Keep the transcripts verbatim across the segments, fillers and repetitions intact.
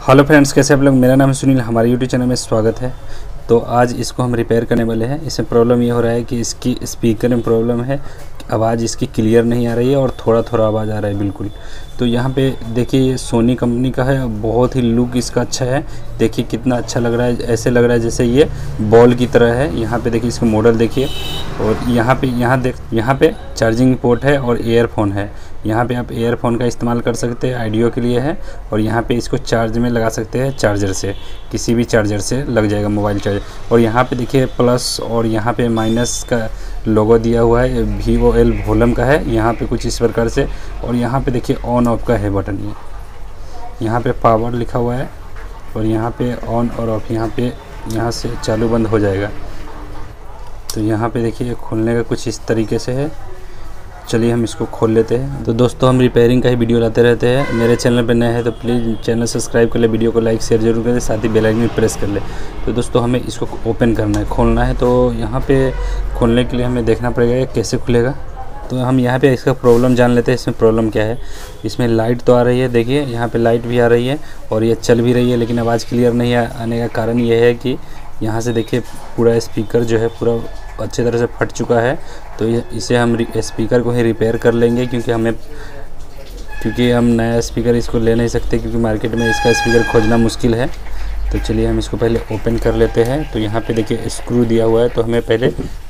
Hello friends, कैसे आप लोग। मेरा नाम है सुनील, हमारे यूट्यूब चैनल में स्वागत है। तो आज इसको हम रिपेयर करने वाले हैं। इसमें प्रॉब्लम ये हो रहा है कि इसकी स्पीकर में प्रॉब्लम है, आवाज़ इसकी क्लियर नहीं आ रही है और थोड़ा थोड़ा आवाज़ आ रहा है बिल्कुल। तो यहाँ पे देखिए, ये सोनी कंपनी का है, बहुत ही लुक इसका अच्छा है। देखिए कितना अच्छा लग रहा है, ऐसे लग रहा है जैसे ये बॉल की तरह है। यहाँ पे देखिए इसका मॉडल देखिए, और यहाँ पे यहाँ देख यहाँ पे चार्जिंग पोर्ट है और ईयरफोन है। यहाँ पे आप ईयरफोन का इस्तेमाल कर सकते हैं, ऑडियो के लिए है। और यहाँ पे इसको चार्ज में लगा सकते हैं, चार्जर से, किसी भी चार्जर से लग जाएगा, मोबाइल चार्जर। और यहाँ पे देखिए प्लस और यहाँ पे माइनस का लोगो दिया हुआ है, वी ओ एल वॉल्यूम का है यहाँ पे कुछ इस प्रकार से। और यहाँ पे देखिए ऑन ऑफ का है बटन, ये यहाँ पे पावर लिखा हुआ है, और यहाँ पे ऑन और ऑफ, यहाँ पे यहाँ से चालू बंद हो जाएगा। तो यहाँ पे देखिए खोलने का कुछ इस तरीके से है। चलिए हम इसको खोल लेते हैं। तो दोस्तों, हम रिपेयरिंग का ही वीडियो लाते रहते हैं। मेरे चैनल पर नए हैं तो प्लीज़ चैनल सब्सक्राइब कर ले, वीडियो को लाइक शेयर जरूर करें, साथ ही बेल आइकन प्रेस कर ले। तो दोस्तों, हमें इसको ओपन करना है, खोलना है। तो यहाँ पे खोलने के लिए हमें देखना पड़ेगा ये कैसे खुलेगा। तो हम यहाँ पे इसका प्रॉब्लम जान लेते हैं, इसमें प्रॉब्लम क्या है। इसमें लाइट तो आ रही है, देखिए यहाँ पे लाइट भी आ रही है और ये चल भी रही है, लेकिन आवाज़ क्लियर नहीं आने का कारण ये है कि यहाँ से देखिए पूरा स्पीकर जो है पूरा अच्छी तरह से फट चुका है। तो ये इसे हम स्पीकर को ही रिपेयर कर लेंगे, क्योंकि हमें क्योंकि हम नया स्पीकर इसको ले नहीं सकते, क्योंकि मार्केट में इसका स्पीकर खोजना मुश्किल है। तो चलिए हम इसको पहले ओपन कर लेते हैं। तो यहाँ पे देखिए स्क्रू दिया हुआ है, तो हमें पहले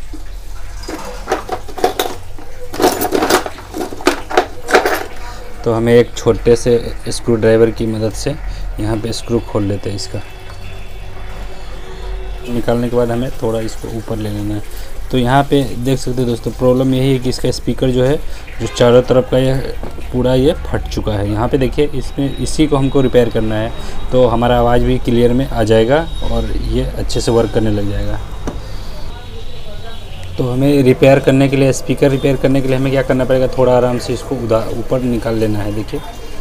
तो हमें एक छोटे से स्क्रू ड्राइवर की मदद से यहाँ पे स्क्रू खोल लेते हैं। इसका निकालने के बाद हमें थोड़ा इसको ऊपर ले लेना है। तो यहाँ पे देख सकते हैं दोस्तों, प्रॉब्लम यही है कि इसका स्पीकर जो है, जो चारों तरफ का ये पूरा ये फट चुका है। यहाँ पे देखिए इसमें इसी को हमको रिपेयर करना है, तो हमारा आवाज़ भी क्लियर में आ जाएगा और ये अच्छे से वर्क करने लग जाएगा। तो हमें रिपेयर करने के लिए, स्पीकर रिपेयर करने के लिए हमें क्या करना पड़ेगा, थोड़ा आराम से इसको उधर ऊपर निकाल लेना है। देखिए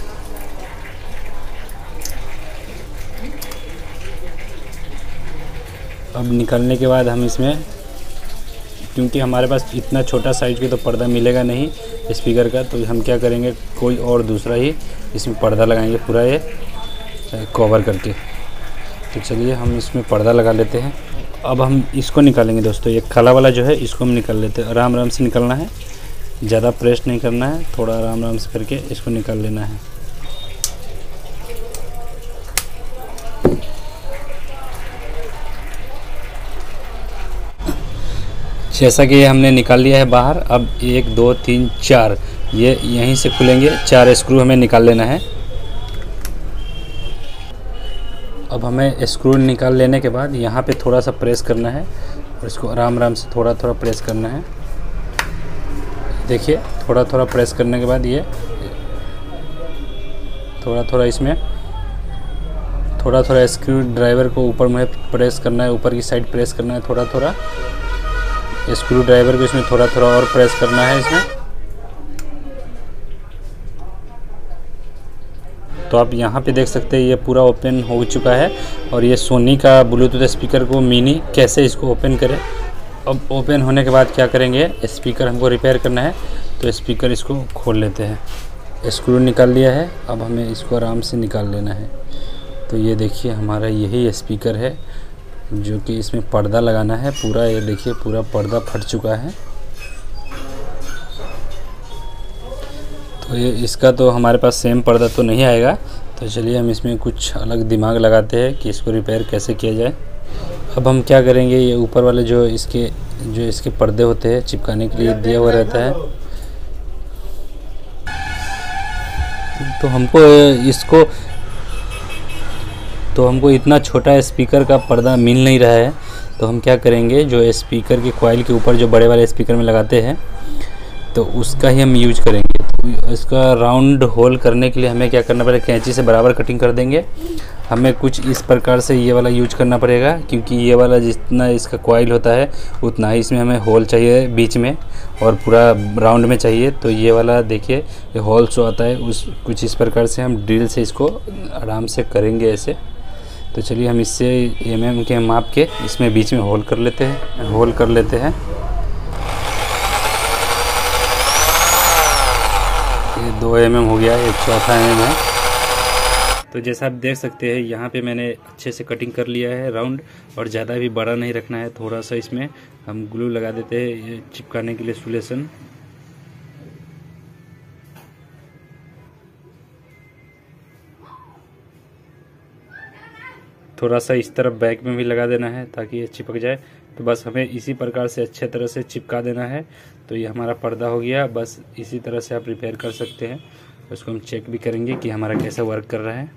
अब निकालने के बाद हम इसमें, क्योंकि हमारे पास इतना छोटा साइज़ की तो पर्दा मिलेगा नहीं स्पीकर का, तो हम क्या करेंगे, कोई और दूसरा ही इसमें पर्दा लगाएंगे पूरा ये कवर करके। तो चलिए हम इसमें पर्दा लगा लेते हैं। अब हम इसको निकालेंगे दोस्तों, ये काला वाला जो है इसको हम निकाल लेते हैं। आराम आराम से निकालना है, ज़्यादा प्रेस नहीं करना है, थोड़ा आराम आराम से करके इसको निकाल लेना है। जैसा कि ये हमने निकाल लिया है बाहर। अब एक दो तीन चार ये यहीं से खुलेंगे, चार स्क्रू हमें निकाल लेना है। अब हमें स्क्रू निकाल लेने के बाद यहाँ पे थोड़ा सा प्रेस करना है, और इसको आराम आराम से थोड़ा थोड़ा प्रेस करना है। देखिए थोड़ा थोड़ा प्रेस करने के बाद ये थोड़ा थोड़ा इसमें थोड़ा थोड़ा स्क्रू ड्राइवर को ऊपर में प्रेस करना है, ऊपर की साइड प्रेस करना है थोड़ा थोड़ा। स्क्रू ड्राइवर को इसमें थोड़ा थोड़ा और प्रेस करना है इसमें। तो आप यहाँ पे देख सकते हैं ये पूरा ओपन हो चुका है। और ये सोनी का ब्लूटूथ स्पीकर को मिनी कैसे इसको ओपन करें। अब ओपन होने के बाद क्या करेंगे, स्पीकर हमको रिपेयर करना है, तो स्पीकर इसको खोल लेते हैं। स्क्रू निकाल लिया है, अब हमें इसको आराम से निकाल लेना है। तो ये देखिए हमारा यही स्पीकर है, जो कि इसमें पर्दा लगाना है पूरा। ये देखिए पूरा पर्दा फट चुका है। तो ये इसका तो हमारे पास सेम पर्दा तो नहीं आएगा। तो चलिए हम इसमें कुछ अलग दिमाग लगाते हैं कि इसको रिपेयर कैसे किया जाए। अब हम क्या करेंगे, ये ऊपर वाले जो इसके जो इसके पर्दे होते हैं चिपकाने के लिए दिया हुआ रहता है, तो हमको इसको तो हमको इतना छोटा स्पीकर का पर्दा मिल नहीं रहा है। तो हम क्या करेंगे, जो स्पीकर के कॉइल के ऊपर जो बड़े वाले स्पीकर में लगाते हैं, तो उसका ही हम यूज करेंगे। तो इसका राउंड होल करने के लिए हमें क्या करना पड़ेगा, कैंची से बराबर कटिंग कर देंगे। हमें कुछ इस प्रकार से ये वाला यूज करना पड़ेगा, क्योंकि ये वाला जितना इसका कॉइल होता है उतना ही इसमें हमें होल चाहिए बीच में, और पूरा राउंड में चाहिए। तो ये वाला देखिए ये होल शो आता है, उस कुछ इस प्रकार से हम ड्रिल से इसको आराम से करेंगे ऐसे। तो चलिए हम इससे एम एम के माप के इसमें बीच में होल कर लेते हैं होल कर लेते हैं ये दो एम एम हो गया, एक चौथा एम एम है। तो जैसा आप देख सकते हैं यहाँ पे मैंने अच्छे से कटिंग कर लिया है राउंड, और ज़्यादा भी बड़ा नहीं रखना है। थोड़ा सा इसमें हम ग्लू लगा देते हैं ये चिपकाने के लिए सोल्यूशन। थोड़ा सा इस तरफ बैक में भी लगा देना है ताकि ये चिपक जाए। तो बस हमें इसी प्रकार से अच्छे तरह से चिपका देना है। तो ये हमारा पर्दा हो गया। बस इसी तरह से आप रिपेयर कर सकते हैं। उसको हम चेक भी करेंगे कि हमारा कैसा वर्क कर रहा है।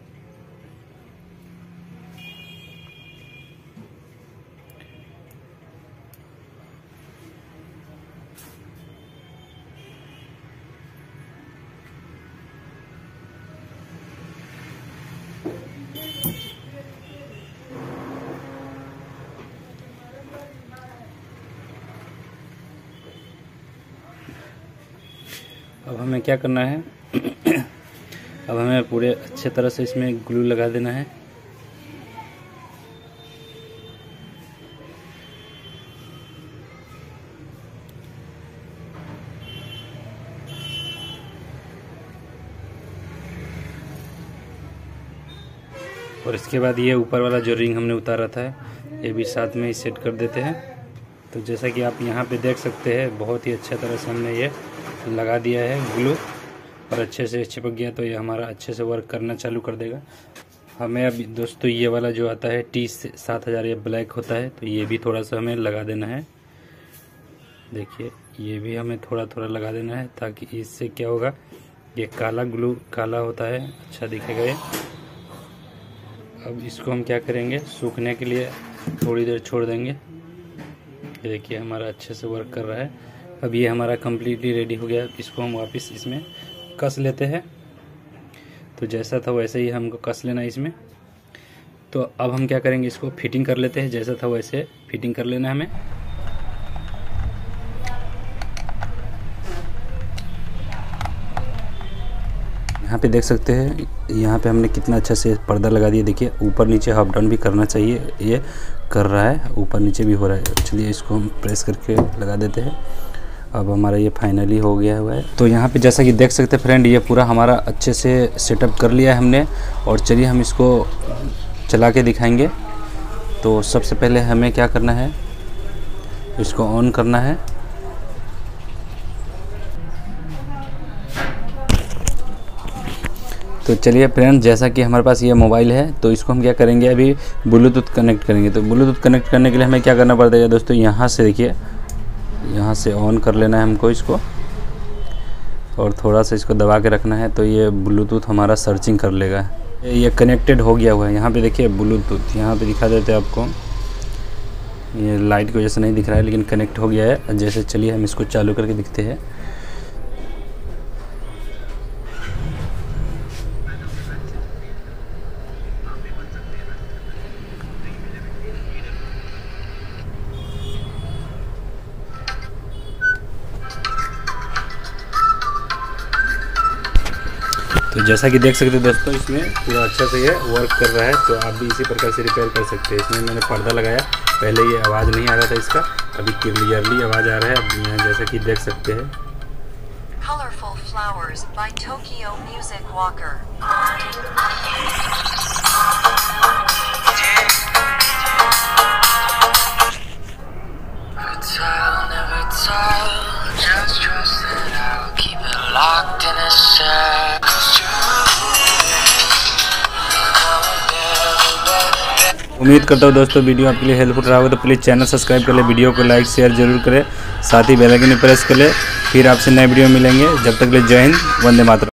अब हमें क्या करना है अब हमें पूरे अच्छे तरह से इसमें ग्लू लगा देना है। और इसके बाद ये ऊपर वाला जो रिंग हमने उतारा था ये भी साथ में ही सेट कर देते हैं। तो जैसा कि आप यहाँ पे देख सकते हैं बहुत ही अच्छे तरह से हमने ये लगा दिया है ग्लू, और अच्छे से चिपक गया। तो ये हमारा अच्छे से वर्क करना चालू कर देगा। हमें अब दोस्तों ये वाला जो आता है टी सात हज़ार ये ब्लैक होता है, तो ये भी थोड़ा सा हमें लगा देना है। देखिए ये भी हमें थोड़ा थोड़ा लगा देना है ताकि इससे क्या होगा, ये काला ग्लू काला होता है, अच्छा दिखेगा ये। अब इसको हम क्या करेंगे, सूखने के लिए थोड़ी देर छोड़ देंगे। ये देखिए हमारा अच्छे से वर्क कर रहा है। अब ये हमारा कम्प्लीटली रेडी हो गया। इसको हम वापस इसमें कस लेते हैं। तो जैसा था वैसे ही हमको कस लेना है इसमें। तो अब हम क्या करेंगे, इसको फिटिंग कर लेते हैं। जैसा था वैसे फिटिंग कर लेना है हमें। यहाँ पे देख सकते हैं यहाँ पे हमने कितना अच्छा से पर्दा लगा दिया। देखिए ऊपर नीचे अप डाउन भी करना चाहिए, ये कर रहा है, ऊपर नीचे भी हो रहा है। चलिए इसको हम प्रेस करके लगा देते हैं। अब हमारा ये फाइनली हो गया हुआ है। तो यहाँ पे जैसा कि देख सकते हैं फ्रेंड, ये पूरा हमारा अच्छे से सेटअप कर लिया है हमने। और चलिए हम इसको चला के दिखाएंगे। तो सबसे पहले हमें क्या करना है, इसको ऑन करना है। तो चलिए फ्रेंड, जैसा कि हमारे पास ये मोबाइल है तो इसको हम क्या करेंगे, अभी ब्लूटूथ कनेक्ट करेंगे। तो ब्लूटूथ कनेक्ट करने के लिए हमें क्या करना पड़ता है दोस्तों, यहाँ से देखिए यहाँ से ऑन कर लेना है हमको इसको, और थोड़ा सा इसको दबा के रखना है। तो ये ब्लूटूथ हमारा सर्चिंग कर लेगा। ये कनेक्टेड हो गया हुआ है। यहाँ पे देखिए ब्लूटूथ यहाँ पे दिखा देते हैं आपको। ये लाइट की वजह से नहीं दिख रहा है लेकिन कनेक्ट हो गया है। जैसे चलिए हम इसको चालू करके दिखते हैं। तो जैसा कि देख सकते हैं दोस्तों, इसमें पूरा अच्छा से ये वर्क कर रहा है। तो आप भी इसी प्रकार से रिपेयर कर सकते हैं। इसमें मैंने पर्दा लगाया, पहले ये आवाज़ नहीं आ रहा था इसका, अभी क्लियरली आवाज़ आ रहा है। अब यहाँ जैसा कि देख सकते हैं। Colorful Flowers by Tokyo Music Walker. Never tell, just trust that I'll keep it locked in a cell. उम्मीद करता हूँ दोस्तों वीडियो आपके लिए हेल्पफुल रहा होगा। तो प्लीज़ चैनल सब्सक्राइब कर ले, वीडियो को लाइक शेयर जरूर करें, साथ ही बेल आइकन प्रेस कर ले। फिर आपसे नए वीडियो मिलेंगे। जब तक के लिए जय हिंद, वंदे मातरम।